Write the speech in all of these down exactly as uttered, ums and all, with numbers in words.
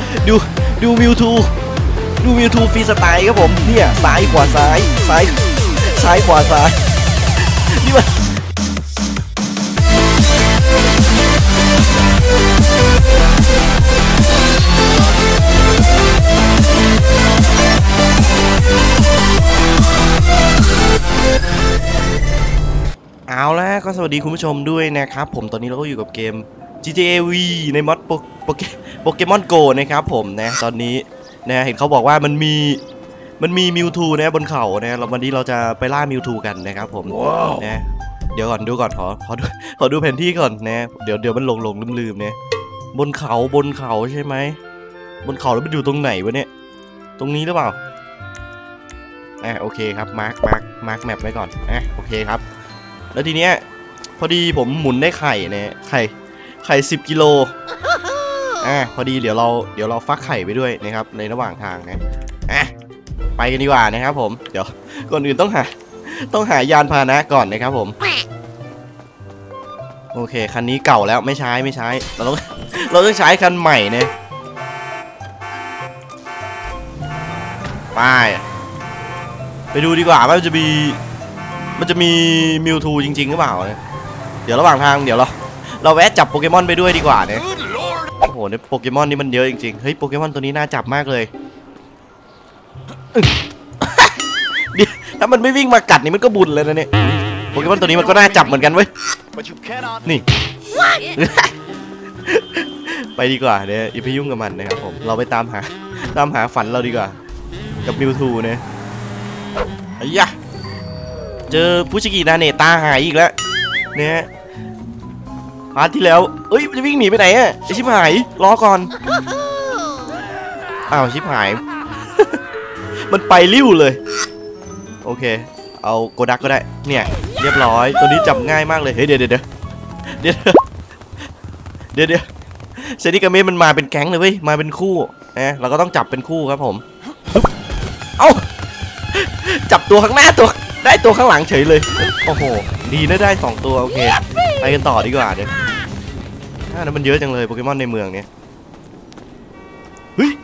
ดูดูมิวทูดูมิวทูฟรีสไตล์ครับผมเนี่ยซ้ายขวาซ้ายซ้ายซ้ายขวาซ้ายนี่มันเอาละก็สวัสดีคุณผู้ชมด้วยนะครับผมตอนนี้เราก็อยู่กับเกม จี ที เอ วี ในมอดโปเกมอนโกนะครับผมนะตอนนี้นะเห็นเขาบอกว่ามันมีมันมีมิวทูนะบนเขานะเราวันนี้เราจะไปล่ามิวทูกันนะครับผม wow. นะเดี๋ยวก่อนดูก่อนขอขอดูขอดูแผนที่ก่อนนะเดี๋ยวเดี๋ยวมันหลงหลงลืมลืมเนี่ยบนเขาบนเขาใช่ไหมบนเขาแล้วมันอยู่ตรงไหนวะเนี่ยตรงนี้หรือเปล่าอ่ะโอเคครับมาร์คมาร์คมาร์คแมปไว้ก่อนอ่ะโอเคครับแล้วทีเนี้ยพอดีผมหมุนได้ไข่เนี่ยไข่ไข่สิบกิโลอ่ะพอดีเดี๋ยวเราเดี๋ยวเราฟักไข่ไปด้วยนะครับในระหว่างทางนะอ่ะไปกันดีกว่านะครับผมเดี๋ยวก่อนอื่นต้องหาต้องหายานพาหนะก่อนนะครับผมโอเคคันนี้เก่าแล้วไม่ใช้ไม่ใช้เราต้องเราต้องใช้คันใหม่เนี่ยไปไปดูดีกว่าว่ามันจะมีมันจะมีมิวทูจริงๆหรือเปล่าเนี่ยเดี๋ยวระหว่างทางเดี๋ยวเราเราแวะจับโปเกมอนไปด้วยดีกว่าเนี่ยโอ้โหเนี่ยโปเกมอนนี่มันเยอะจริงๆเฮ้ยโปเกมอนตัวนี้น่าจับมากเลยถ้ามันไม่วิ่งมากัดนี่มันก็บุญเลยนะเนี่ยโปเกมอนตัวนี้มันก็น่าจับเหมือนกันเว้ยนี่ไปดีกว่าเนี่ยอย่าไปยุ่งกับมันนะครับผมเราไปตามหาตามหาฝันเราดีกว่ากับมิวทูเนี่ยไอ้ยะเจอฟูชิกินาเนตาหายอีกแล้วเนี่ยพาร์ทที่แล้วเอ้ยจะวิ่งหนีไปไหนอ่ะไอชิบหายรอก่อนอ้าวชิบหายมันไปริ้วเลยโอเคเอาโกดักก็ได้เนี่ยเรียบร้อยตัวนี้จับง่ายมากเลยเฮ้ยเดี๋ยวเดี๋ยวเดี๋ยวเดี๋ยวเดี๋ยวเซนิกาเมะมันมาเป็นแก๊งเลยเว้ยมาเป็นคู่นะเราก็ต้องจับเป็นคู่ครับผมเอ้าจับตัวข้างหน้าตัวได้ตัวข้างหลังเฉยเลยโอ้โหดีนะได้สองตัวโอเคไปกันต่อดีกว่าเดี๋ยวถ้านั้นมันเยอะจังเลยโปเกมอนในเมืองเนี่ยเฮ้ย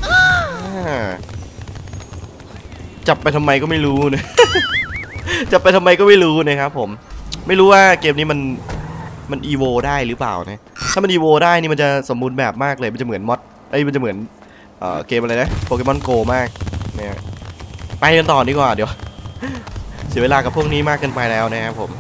จับไปทำไมก็ไม่รู้เนี่ยจับไปทำไมก็ไม่รู้นะครับผมไม่รู้ว่าเกมนี้มันมันอีโวได้หรือเปล่านะถ้ามันอีโวได้นี่มันจะสมบูรณ์แบบมากเลยมันจะเหมือนมอดไอ้มันจะเหมือนเอ่อเกมอะไรนะโปเกมอนโกมากเนี่ยไปกันต่อดีกว่าเดี๋ยวเสียเวลากับพวกนี้มากเกินไปแล้วนะครับผม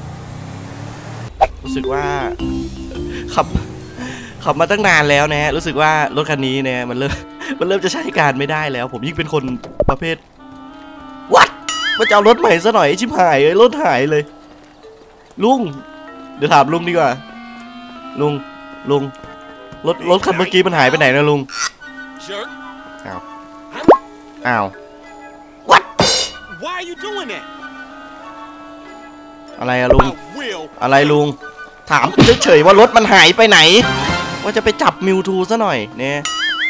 รู้สึกว่าขับขับมาตั้งนานแล้วนะรู้สึกว่ารถคันนี้เนี่ยมันเริ่มมันเริ่มจะใช้การไม่ได้แล้วผมยิ่งเป็นคนประเภทวัดมาจะเอารถใหม่ซะหน่อยชิบหายเลยรถหายเลยลุงเดี๋ยวถามลุงดีกว่าลุงลุงรถรถคันเมื่อกี้มันหายไปไหนนะลุงอ้าวอ้าววัดอะไรอะลุงอะไรลุงถามเฉยๆว่ารถมันหายไปไหนว่าจะไปจับมิวทูซะหน่อยเนี่ย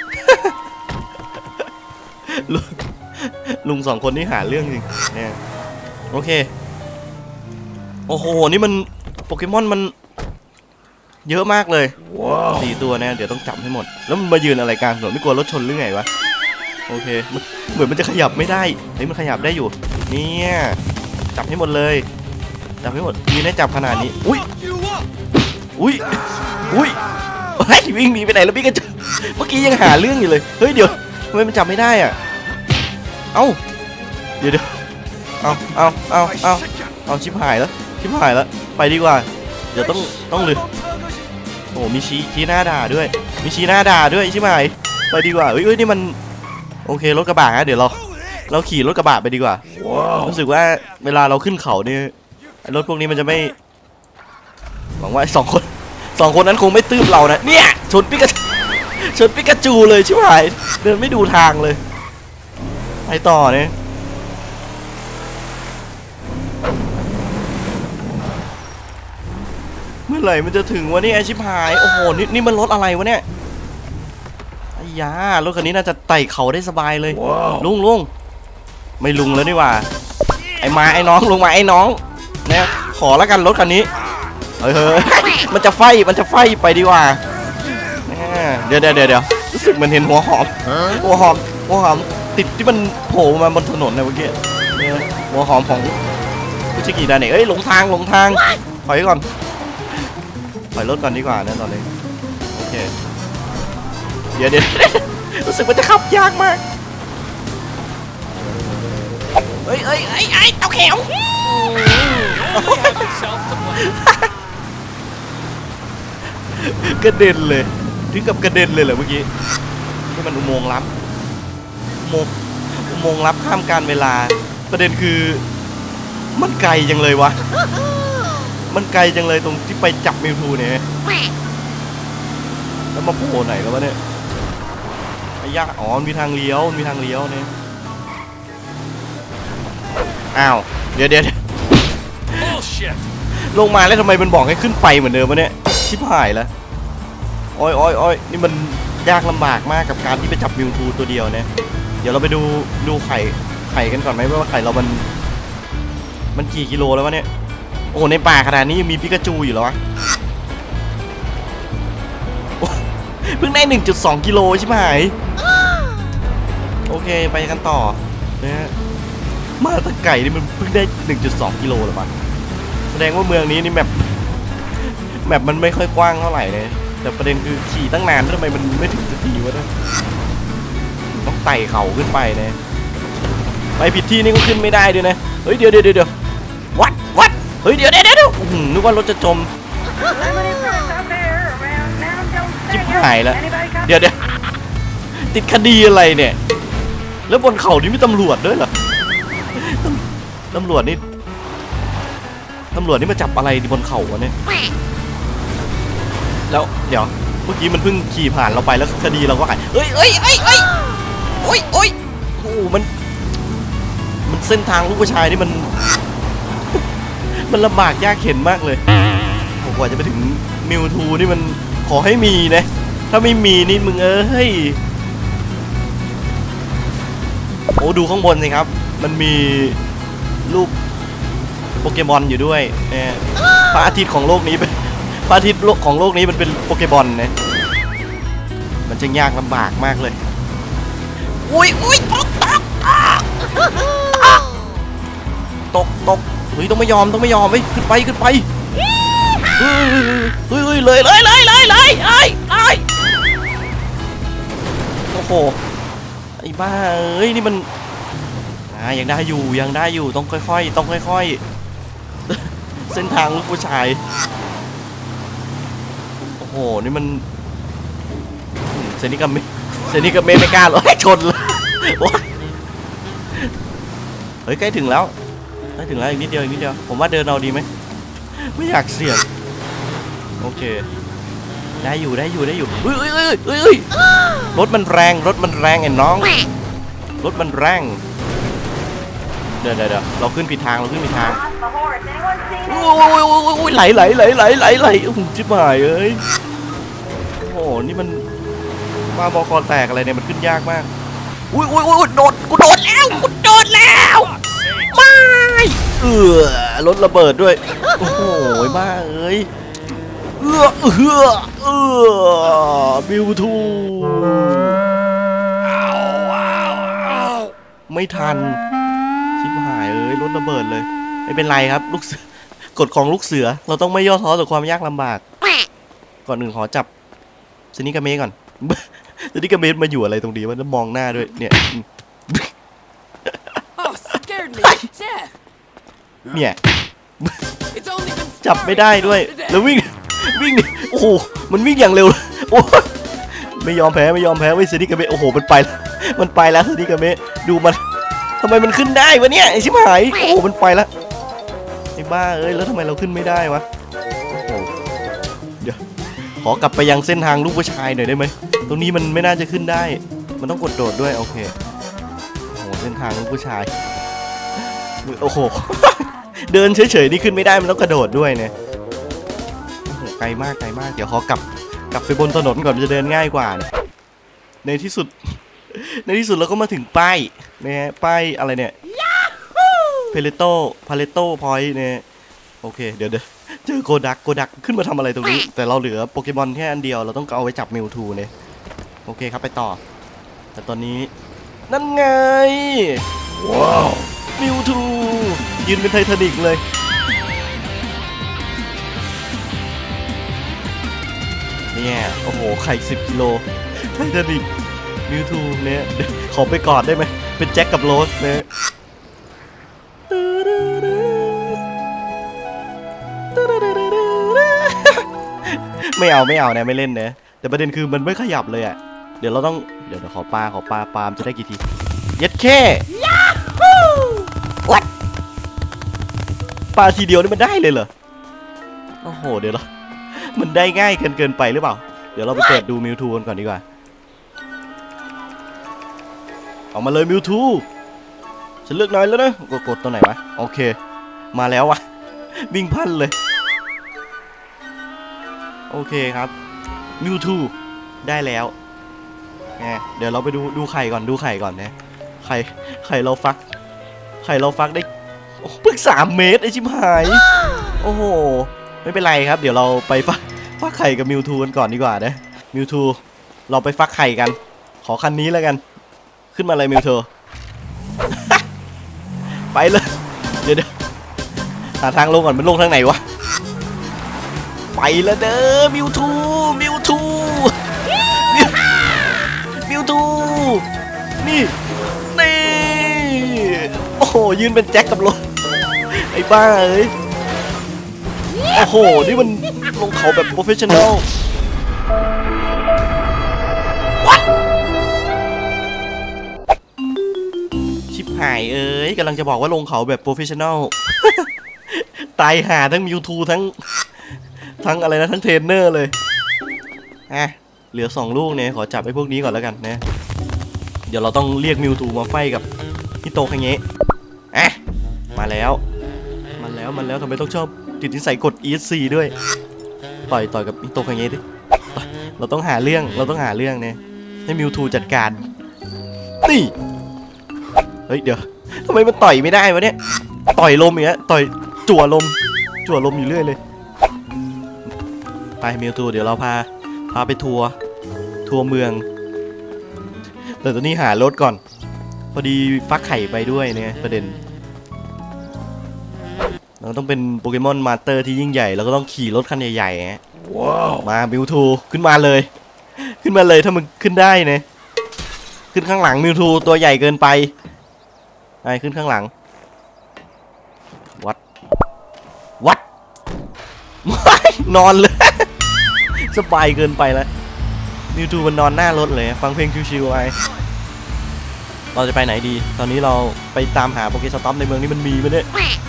ลุงลุงสองคนนี่หาเรื่องจริงเนี่ยโอเคโอ้โหนี่มันโปเกมอนมันเยอะมากเลยสี่ตัวเนี่ยเดี๋ยวต้องจับให้หมดแล้วมันมายืนอะไรกลางถนนไม่กลัวรถชนหรือไงวะโอเคเหมือนมันจะขยับไม่ได้เฮ้ยมันขยับได้อยู่เนี่ยจับให้หมดเลยจับให้หมดยืนได้จับขนาดนี้อุ้ยอุ้ยอุ้ยเฮ้ยวิ่งหนีไปไหนแล้วพี่กระจเมื่อกี้ยังหาเรื่องอยู่เลยเฮ้ยเดี๋ยวทำไมมันจับไม่ได้อ่ะเอ้าเดี๋ยวเดี๋ยวเอาเอาเอาเอาเอาชิบหายแล้วชิบหายแล้วไปดีกว่าเดี๋ยวต้องต้องเลยโอ้มีชี้ชี้หน้าด่าด้วยมีชี้หน้าด่าด้วยชิบหายไปดีกว่าเฮ้ยนี่มันโอเครถกระบะฮะเดี๋ยวเราเราขี่รถกระบะไปดีกว่ารู้สึกว่าเวลาเราขึ้นเขาเนี่ยรถพวกนี้มันจะไม่หวังว่าสองคนสองคนนั้นคงไม่ตื้มเรานะเนี่ยชนปิกาชนปิกาจูเลยชิบหายเดินไม่ดูทางเลยไปต่อเนี่ยเมื่อไหร่มันจะถึงวะนี่ไอชิบหายโอ้โหนี่นี่มันรถอะไรวะเนี่ยไอ้ยารถคันนี้น่าจะไต่เขาได้สบายเลย wow. ลุงลุงไม่ลุงแล้วนี่ว่าไอ้มาไอ้น้องลุงมาไอ้น้องเนี่ยขอแล้วกันรถคันนี้เฮ้ยมันจะไฟมันจะไฟไปดีกว่าเดี๋ยวเดี๋ยวเดี๋ยวรู้สึกมันเห็นหัวหอมหัวหอมหัวหอมติดที่มันโผล่มาบนถนนนะเมื่อกี้เนี่ยหัวหอมของผู้ชิกิดาเนี่ยเอ้ยหลงทางหลงทางถอยก่อนถอยรถก่อนดีกว่านะตอนนี้โอเคเดี๋ยวเดี๋ยวรู้สึกมันจะขับยากมากเอ้ยเอ้ยเอ้ยไอ้เต่าแขวกระเด็นเลยถึงกับกระเด็นเลยเหรอเมื่อกี้นี่มันอุโมงค์ลับอุโมงค์อุโมงค์ลับข้ามการเวลาประเด็นคือมันไกลจังเลยวะมันไกลจังเลยตรงที่ไปจับมิวทูเนี่ยแล้วมาโผล่ไหนแล้ววะเนี่ยไอ้ยากอ๋อมีทางเลี้ยวมีทางเลี้ยวเนี่ยอ้าวเดี๋ยวเดี๋ยวลงมาแล้วทำไมมันบอกให้ขึ้นไปเหมือนเดิมวะเนี่ยชิบหายแล้วโอ้ยโอ้ยโอ้ยนี่มันยากลำบากมากกับการที่ไปจับมิวทูตัวเดียวเนี่ยเดี๋ยวเราไปดูดูไข่ไข่กันก่อนไหมว่าไข่เรามันมันกี่กิโลแล้ววะเนี่ยโอ้ในป่าขนาดนี้ยังมีปิกาจูอยู่เหรอวะเพิ่งได้ หนึ่งจุดสอง กิโลใช่ไหมโอเคไปกันต่อนะมาตะไก่นี่มันเพิ่งได้ หนึ่งจุดสอง กิโลหรอปะแสดงว่าเมืองนี้นี่แมปแมปมันไม่ค่อยกว้างเท่าไหร่เลยแต่ประเด็นคือขี่ตั้งนานทำไมมันไม่ถึงสักทีวะเนี่ยต้องไต่เขาขึ้นไปนะไปผิดที่นี่ก็ขึ้นไม่ได้ด้วยนะเฮ้ยเดี๋ยวเดี๋ยวเดี๋ยววัดวัดเฮ้ยเดี๋ยวเดี๋ยวเดี๋ยวนึกว่ารถจะจมชิบหายแล้วเดี๋ยวเดี๋ยวติดคดีอะไรเนี่ยแล้วบนเขานี่มีตำรวจด้วยเหรอตำรวจนี่ตำรวจนี่มาจับอะไรบนเขาวะเนี่ยแล้วเดี๋ยวเมื่อกี้มันเพิ่งขี่ผ่านเราไปแล้วคดีเราก็หายเฮ้ยเฮ้ยเฮ้ยเฮ้ยโอ้ยโอ้ยโอ้มันมันเส้นทางลูกผู้ชายนี่มันมันลำบากยากเข็ญมากเลยผมกว่าจะไปถึงมิวทูนี่มันขอให้มีนะถ้าไม่มีนี่มึงเอ้ยโอ้ดูข้างบนสิครับมันมีรูปโปเกมอนอยู่ด้วยเนี่ยพระอาทิตย์ของโลกนี้เป็นพระอาทิตย์ของโลกนี้มันเป็นโปเกมอนนะมันจะยากลำบากมากเลยอุ้ยอุ้ยตกตกตกตกเฮ้ยต้องไม่ยอมต้องไม่ยอมไปขึ้นไปขึ้นไปเฮ้ยเฮ้ยเลยเลยเลยเลยเลยไอ้ไอ้โอ้โหไอ้บ้าเอ้ยนี่มันอ่ายังได้อยู่ยังได้อยู่ต้องค่อยๆต้องค่อยๆเส้นทางลูกผู้ชายโอ้โหนี่มันเซนิกาเมเซนิกาเมไม่กล้าหรอกชนเลยเฮ้ยใกล้ถึงแล้วใกล้ถึงแล้วอีกนิดเดียวอีกนิดเดียวผมว่าเดินเอาดีไหมไม่อยากเสี่ยงโอเคได้อยู่ได้อยู่ได้อยู่เฮ้ยเฮ้ยเฮ้ยเฮ้ยรถมันแรงรถมันแรงไอ้น้องรถมันแรงเดี๋ยวเดี๋ยวเราขึ้นผิดทางเราขึ้นผิดทางโอ้ยโอ้ยไหลไหลไหลไหลไหลไหลโอ้โหชิบหายเอ้ยโอ้โหนี่มันมาบอคอแตกอะไรเนี่ยมันขึ้นยากมากอุ้ยอุ้ยอุ้ยโดดกูโดดแล้วกูโดดแล้วไม่เออรถระเบิดด้วยโอ้โหบ้าเอ้ยเออเออเออบิวทูไม่ทันชิบหายเอ้ยรถระเบิดเลยไม่เป็นไรครับลูกกฎของลูกเสือเราต้องไม่ย่อท้อต่อความยากลำบากก่อนหนึ่งขอจับสนิกาเมก่อนสนิกาเมมาอยู่อะไรตรงนี้มันมองหน้าด้วยเนี่ยเนี่ยจับไม่ได้ด้วยแล้ววิ่งวิ่งโอ้โหมันวิ่งอย่างเร็วโอ้ไม่ยอมแพ้ไม่ยอมแพ้ไว้สนิกาเมโอ้โหมันไปมันไปแล้วสนิกาเมดูมันทำไมมันขึ้นได้วะเนี่ยไอ้ชิบหายโอ้โหมันไปแล้วไอ้บ้าเอ้ยแล้วทำไมเราขึ้นไม่ได้วะโอ้โหเดี๋ยวขอกลับไปยังเส้นทางลูกผู้ชายหน่อยได้ไหมตรงนี้มันไม่น่าจะขึ้นได้มันต้องกดโดดด้วยโอเคโอ้โหเส้นทางลูกผู้ชายโอ้โหเดินเฉยๆนี่ขึ้นไม่ได้มันต้องกระโดดด้วยเนี่ยโอ้โหไกลมากไกลมากเดี๋ยวขอกลับกลับไปบนถนนก่อนจะเดินง่ายกว่าเนี่ยในที่สุดในที่สุดเราก็มาถึงป้ายนะฮะป้ายอะไรเนี่ยเพเลโต้พาเลโต้พอยต์เนี่ยโอเคเดี๋ยวเดี๋ยวเจอโกดักโกดักขึ้นมาทำอะไรตรงนี้แต่เราเหลือโปเกมอนแค่อันเดียวเราต้องเอาไว้จับมิวทูเนี่ยโอเคครับไปต่อแต่ตอนนี้นั่นไงว้าวมิวทูยืนเป็นไททานิกเลยเนี่ยโอ้โหไข่สิบกิโลไททานิกมิวทูเนี่ยขอไปกอดได้ไหมเป็นแจ็คกับโรสเนี่ยไม่เอาไม่เอานะไม่เล่นนะแต่ประเด็นคือมันไม่ขยับเลยอ่ะเดี๋ยวเราต้องเดี๋ยวเดี๋ยวขอปลาขอปลาปลามจะได้กี่ทีเย็ดแค่วัดปลาทีเดียวนี่มันได้เลยเหรอโอ้โหเดี๋ยวเรามันได้ง่ายเกินเกินไปหรือเปล่าเดี๋ยวเราไปเปิดดูมิวทูกันก่อนดีกว่าออกมาเลยมิวทูฉันเลือกนายแล้วนะกดกดตัวไหนวะโอเคมาแล้ววะวิ่งพันเลยโอเคครับมิวทูได้แล้วเนี่ยเดี๋ยวเราไปดูดูไข่ก่อนดูไข่ก่อนนะไข่ไข่เราฟักไข่เราฟักได้เพิ่งสามเมตรไอชิบหายโอ้โหไม่เป็นไรครับเดี๋ยวเราไปฟักฟักไข่กับมิวทูกันก่อนดีกว่านะมิวทูเราไปฟักไข่กันขอคันนี้แล้วกันขึ้นมาเลยมิวทู ไปเลยเดี๋ยวเดี๋ยวหาทางลงก่อนมันลงทางไหนวะไปแล้วเด้อมิวทูมิวทูมิวทูนี่นี่โอ้โหยืนเป็นแจ็คกับรถไอ้บ้าเอ้ยโอ้โหนี่มันลงเขาแบบโปรเฟชชั่นอลชิบหายเอ้ยกำลังจะบอกว่าลงเขาแบบโปรเฟชชั่นอลตายหาทั้งมิวทูทั้งทั้งอะไรนะทั้งเทรนเนอร์เลยอ่ะเหลือสองลูกเนี่ยขอจับไอ้พวกนี้ก่อนแล้วกันนะเดี๋ยวเราต้องเรียกมิวทูมาไฟกับฮิโตคังเงะอ่ะมาแล้วมาแล้วมาแล้วทำไมต้องชอบติดนิสัยกด อี เอส ซี ด้วยต่อยต่อยกับฮิโตคังเงะดิเราต้องหาเรื่องเราต้องหาเรื่องเนี่ยให้มิวทูจัดการนี่เฮ้ยเดี๋ยวทำไมมันต่อยไม่ได้วะเนี่ยต่อยลมอย่างเงี้ยต่อยจั่วลมจั่วลมอยู่เรื่อยเลยไปมิวทูเดี๋ยวเราพาพาไปทัวร์ทัวร์เมืองแต่ตอนนี้หารถก่อนพอดีฟักไข่ไปด้วยเนี่ยประเด็นเราต้องเป็นโปเกมอนมาสเตอร์ที่ยิ่งใหญ่แล้วก็ต้องขี่รถคันใหญ่ๆฮะว้าวมามิวทูขึ้นมาเลยขึ้นมาเลยถ้ามึงขึ้นได้เนี่ยขึ้นข้างหลังมิวทูตัวใหญ่เกินไปไปขึ้นข้างหลังวัดวัดนอนเลยสบายเกินไปแล้วมิวทูมันนอนหน้ารถเลยฟังเพลงชิวๆไปเราจะไปไหนดีตอนนี้เราไปตามหาโปเกสต็อปในเมืองนี้มันมีไหมเนี่ย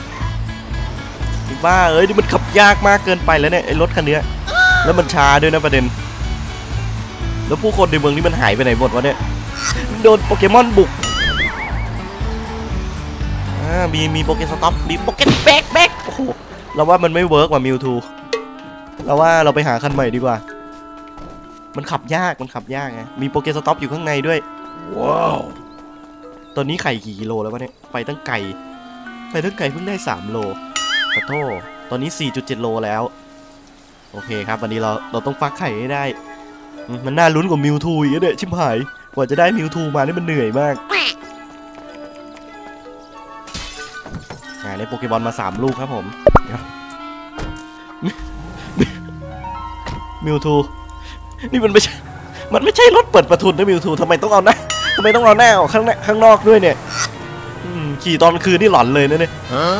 บ้าเอ้ยนี่มันขับยากมากเกินไปแล้วเนี่ยไอ้รถคันนี้แล้วมันช้าด้วยนะประเด็นแล้วผู้คนในเมืองนี้มันหายไปไหนหมดวะเนี่ยโดนโปเกมอนบุกอ่ามีมีโปเกสต็อปมีโปเกแบ็กแบ็กโอ้โหเราว่ามันไม่เวิร์กว่ะมิวทูเราว่าเราไปหาคันใหม่ดีกว่ามันขับยากมันขับยากไงมีโปเกสต็อปอยู่ข้างในด้วยว้าวตอนนี้ไข่กี่กิโลแล้ววะเนี่ยไปตั้งไก่ไปตั้งไก่เพิ่งได้สามโลขอโทษตอนนี้ สี่จุดเจ็ด โลแล้วโอเคครับวันนี้เราเราต้องฟักไข่ให้ได้มันน่าลุ้นกว่ามิวทูอีกเนี่ยชิบหายกว่าจะได้มิวทูมานี่มันเหนื่อยมากได้โปเกมอนมาสามลูกครับผมมิวทูนี่มันไม่ใช่มันไม่ใช่รถเปิดประทุนนะมิวทูทำไมต้องเอาหน้าทำไมต้องเอาหน้าออกข้างหน้าข้างนอกด้วยเนี่ยขี่ตอนคืนนี่หลอนเลยนะเนี่ย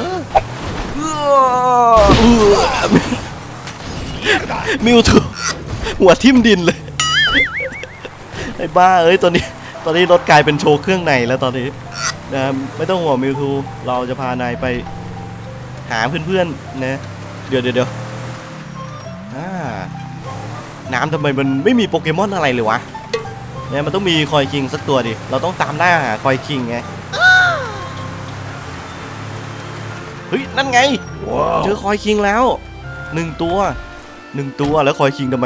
มิวทูหัวทิ่มดินเลยไอ้บ้าเอ้ยตอนนี้ตอนนี้รถกลายเป็นโชว์เครื่องในแล้วตอนนี้นะไม่ต้องห่วงมิวทูเราจะพานายไปหาเพื่อนๆนะเดี๋ยวเดี๋ยวเดี๋ยวน้ำทำไมมันไม่มีโปเกมอนอะไรเลยวะเนี่ยมันต้องมีคอยคิงสักตัวดิเราต้องตามล่าหาคอยคิงไงเฮ้ยนั่นไง wow. เจอคอยคิงแล้วหนึ่งตัวหนึ่งตัวแล้วคอยคิงทำไม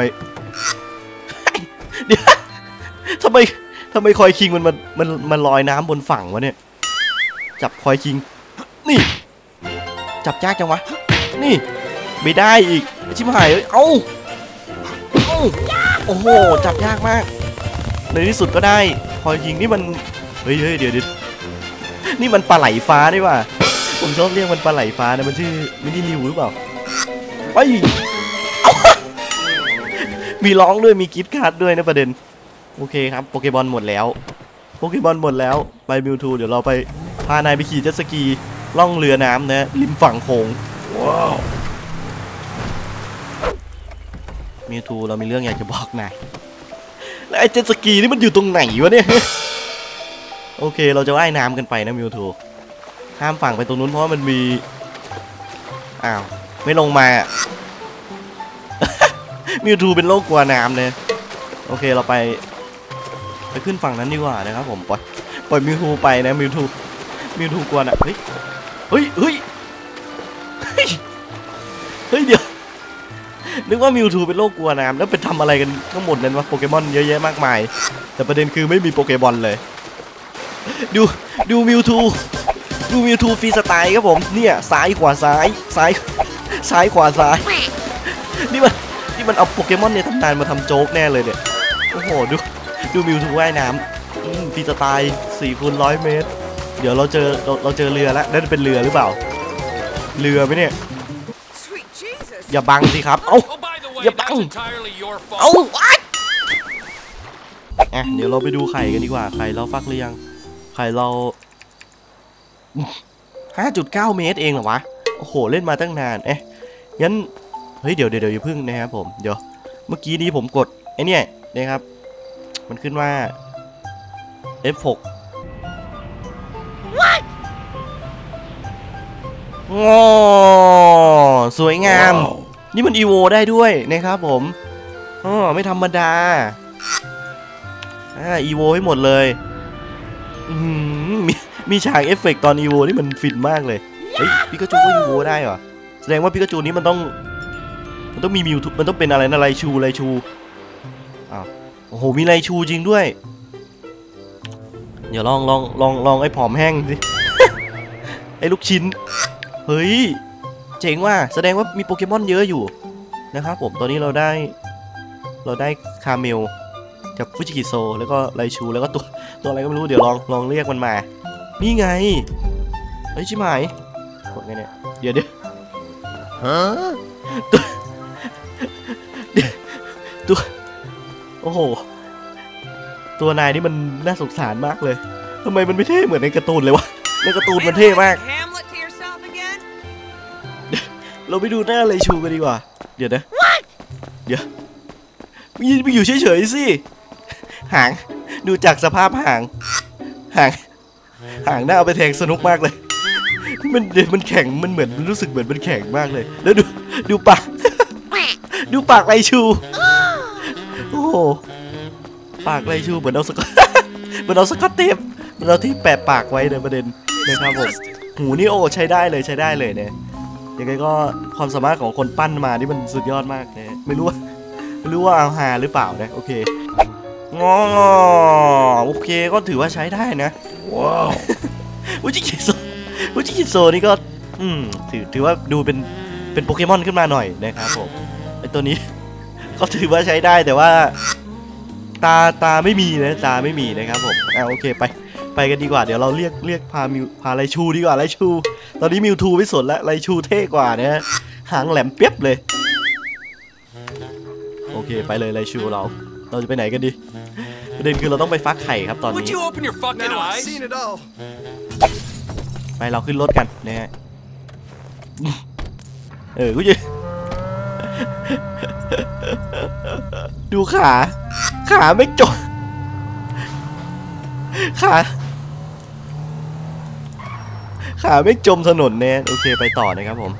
เดี๋ยวทำไมทำไมคอยคิงมันมันมันมันลอยน้ำบนฝั่งวะเนี่ยจับคอยคิงนี่จับยากจังวะนี่ไม่ได้อีกชิบหายเลยเอ้าโอ้โหจับยากมากในที่สุดก็ได้พอยิงนี่มันเฮ้ยเฮ้ยเดี๋ยวเดี๋ยวนี่มันปลาไหลฟ้านี่ว่าผมชอบเรียกมันปลาไหลฟ้านะมันชื่อมินิริวหรือเปล่าไปมีร้องด้วยมีกรีดการ์ดด้วยนะประเด็นโอเคครับโปเกมอนหมดแล้วโปเกมอนหมดแล้วไปมิวทูเดี๋ยวเราไปพานายไปขี่เจ็ตสกีล่องเรือน้ำนะริมฝั่งโขงว้าวมิวทูเรามีเรื่องอยากจะบอกนายแล้วไอ้เจ็ตสกีนี่มันอยู่ตรงไหนวะเนี่ยโอเคเราจะว่ายน้ำกันไปนะมิวทูข้ามฝั่งไปตรงนู้นเพราะว่ามันมีอ้าวไม่ลงมามิวทูเป็นโรคกลัวน้ำเลยโอเคเราไปไปขึ้นฝั่งนั้นดีกว่านะครับผมปล่อยปล่อยมิวทูไปนะมิวทูมิวทูกลัวนะเฮ้ยเฮ้ยเฮ้ยเฮ้ยเดี๋ยวนึกว่ามิวทูเป็นโรคกลัวน้ำแล้วไปทำอะไรกันทั้งหมดนั้นวะโปเกมอนเยอะแยะมากมายแต่ประเด็นคือไม่มีโปเกมอนเลยดูดูมิวทูดูมิวทูฟรีสไตล์ครับผมเนี่ยซ้ายขวาซ้ายซ้ายซ้ายขวาซ้ายนี่มันนี่มันเอาโปเกมอนในตำนานมาทำโจ๊กแน่เลยเนี่ยโอ้โหดูดูมิวทูว่ายน้ำฟรีสไตล์สี่คูณร้อยเมตรเดี๋ยวเราเจอเราเราเจอเรือแล้วนั่นเป็นเรือหรือเปล่าเรือไหมเนี่ยอย่าบังสิครับเอ้าอย่าบังเอ้าอ่ะเดี๋ยวเราไปดูไข่กันดีกว่าไข่เราฟักหรือยังไข่เรา ห้าจุดเก้า เมตรเองเหรอวะโอ้โหเล่นมาตั้งนานเอ๊ะงั้นเฮ้ยเดี๋ยวเดี๋ยวอย่าพึ่งนะครับผมเดี๋ยวเมื่อกี้นี้ผมกดไอ้นี่นะครับมันขึ้นว่า เอฟ หก โอ้สวยงาม wow. นี่มันอีโวได้ด้วยนะครับผมอ๋อไม่ธรรมดาอ่าอีโวให้หมดเลยอืมมีมีฉากเอฟเฟกต์ตอนอีโวนี่มันฟินมากเลยเฮ้ยปิกาจูก็อีโวได้เหรอแสดงว่าปิกาจูนี้มันต้องมันต้องมีมิวมันต้องเป็นอะไรนะไรชูไรชูอ้าวโอ้โหมีไรชูจริงด้วยเดี๋ยวลองลองลองลองไอ้ผอมแห้งสิ ไอ้ลูกชิ้นเฮ้ยเจ๋งว่ะแสดงว่ามีโปเกมอนเยอะอยู่นะครับผมตอนนี้เราได้เราได้คาเมลกับฟูจิกิโซแล้วก็ไรชูแล้วก็ตัวตัวอะไรก็ไม่รู้เดี๋ยวลองลองเรียกมันมานี่ไงเฮ้ยชิบหายกดไงเนี่ยเดี๋ยวเดี๋ยวฮะตัวตัวโอ้โหตัวนายนี่มันน่าสงสารมากเลยทำไมมันไม่เท่เหมือนในการ์ตูนเลยวะในการ์ตูนมันเท่มากเราไปดูหน้าไรชูกันดีกว่าเดี๋ยวนะเดี๋ยวไปอยู่เฉยๆสิหางดูจากสภาพหางหางหางหน้าเอาไปแทงสนุกมากเลยมันเดี๋ยวมันแข็งมันเหมือนรู้สึกเหมือนมันแข็งมากเลยแล้วดูดูปากดูปากไรชูโอ้โหปากไรชูเหมือนเอาสกอตเหมือนเอาสกอตเทปเหมือนเอาที่แปะปากไว้ในประเด็นนะครับผมหูนี่โอ้ใช้ได้เลยใช้ได้เลยเนี่ยยังไงก็ความสามารถของคนปั้นมานี่มันสุดยอดมากนะไม่รู้ว่าไม่รู้ว่าเอาหาหรือเปล่านะโอเคงอโอเคก็ถือว่าใช้ได้นะว้าววุจิกิโซวุจิกิโซนี่ก็อืมถือถือว่าดูเป็นเป็นโปเกมอนขึ้นมาหน่อยนะครับผมไอตัวนี้ก็ถือว่าใช้ได้แต่ว่าตาตาไม่มีนะตาไม่มีนะครับผมอ่าโอเคไปไปกันดีกว่าเดี๋ยวเราเรียกเรียกพามิวพาไรชูดีกว่าไรชูตอนนี้มิวทูไม่สนแล้วไรชูเท่กว่านะหางแหลมเปียบเลยโอเคไปเลยไรชูเราเราจะไปไหนกันดีประเด็นคือเราต้องไปฟักไข่ครับตอนนี้ไปเราขึ้นรถกันนะฮะเออกูจะดูขาขาไม่จบขาขาไม่จมถนนเนี่ยโอเคไปต่อนะครับผม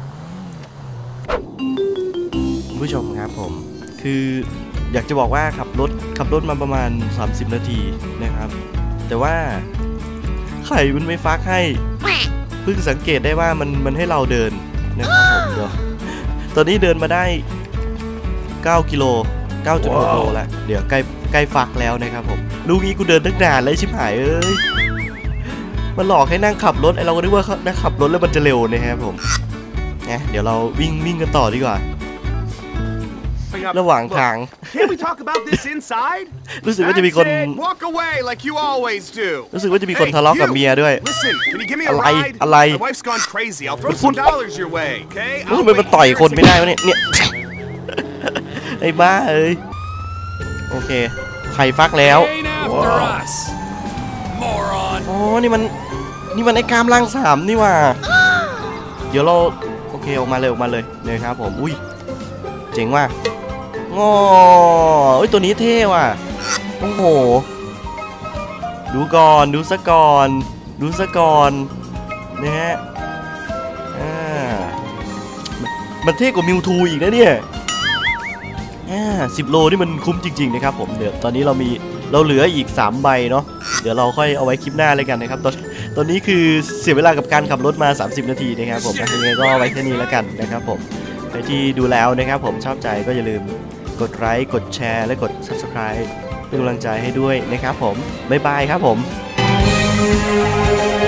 คุณผู้ชมครับผมคืออยากจะบอกว่าขับรถขับรถมาประมาณสามสิบนาทีนะครับแต่ว่าไข่มันไม่ฟักให้เพิ่งสังเกตได้ว่ามันมันให้เราเดินนะครับผมเดี๋ยวตอนนี้เดินมาได้เก้ากิโล เก้าจุดหก โลแล้วเดี๋ยวใกล้ใกล้ฟักแล้วนะครับผมลูกนี้กูเดินตั้งนานเลยชิบหายเอ้ยมันหลอกให้นั่งขับรถไอเราก็นึกว่านั่งขับรถแล้วมันจะเร็วนะครับผมนะเดี๋ยวเราวิ่งวิ่งกันต่อดีกว่าระหว่างทาง Can we talk about this inside? รู้สึกว่าจะมีคน Walk away like you always do. รู้สึกว่าจะมีคนทะเลาะกับเมียด้วย Listen, can you give me a อะไร ride? อะไร My wife's gone crazy. I'll throw some dollars your way, okay? รู้ทำไมมันต่อยคนไม่ได้วะเนี่ยเนี่ย ไอ้บ้าเอ้ยโอเคไข่ฟักแล้วอ๋อนี่มันนี่มันไอ้กามล่างสามนี่ว่าเดี๋ยวเราโอเคออกมาเลยออกมาเลยเลยครับผมอุ้ยเจ๋งว่ะงอเอ้ยตัวนี้เท่ว่ะโอ้โหดูก่อนดูซะก่อนดูซะก่อนนะฮะอ่ามันเท่กว่ามิวทูอีกนะเนี่ยสิบโลนี่มันคุ้มจริงๆนะครับผมเดี๋ยวตอนนี้เรามีเราเหลืออีกสามใบเนาะเดี๋ยวเราค่อยเอาไว้คลิปหน้าเลยกันนะครับตอนตอนนี้คือเสียเวลากับการขับรถมาสามสิบนาทีนะครับผมยังไงก็ไว้แค่นี้แล้วกันนะครับผมใครที่ดูแล้วนะครับผมชอบใจก็อย่าลืมกดไลค์กดแชร์และกด ซับสไครบ์ เป็นกำลังใจให้ด้วยนะครับผมบ๊ายบายครับผม